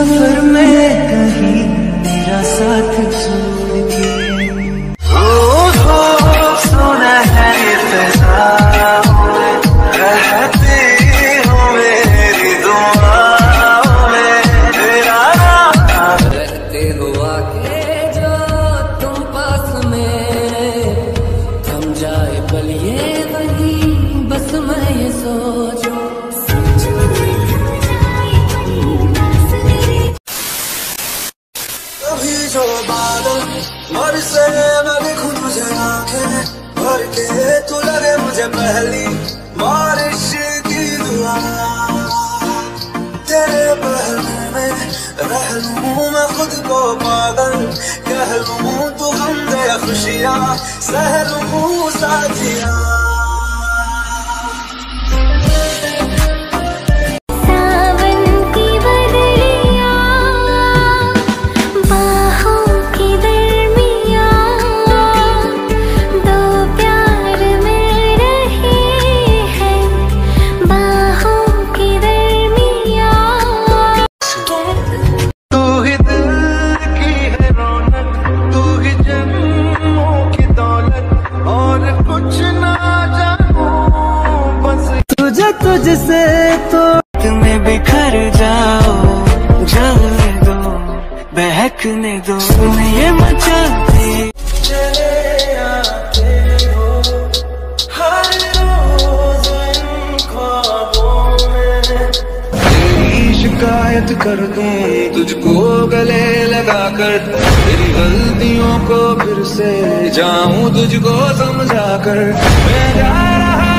सफर में कहीं तेरा साथ छोड़ के। सोना है रहती हूँ मेरी दुआओं में, तेरा रहते हुआ के जो तुम पास में थम जाए पल ये वही बस मैं ये सोचूं। कभी जो बादल बरसे मैं देखूं तुझे आंखें भर के, तू लगे मुझे पहली बारिश की दुआ। तेरे पहलू में रह लूं मैं खुद को पागल, कह लूं तू गम दे खुशियां सह लूं साथिया। तुझसे तो तुम्हें बिखर जाओ, जलने दो बहकने दो ये मचाते चले आते हो हर रोज इन ख्वाबों में। तेरी शिकायत कर दूं तुझको गले लगाकर, तेरी गलतियों को फिर से जाऊं तुझको समझा कर। मैं जा रहा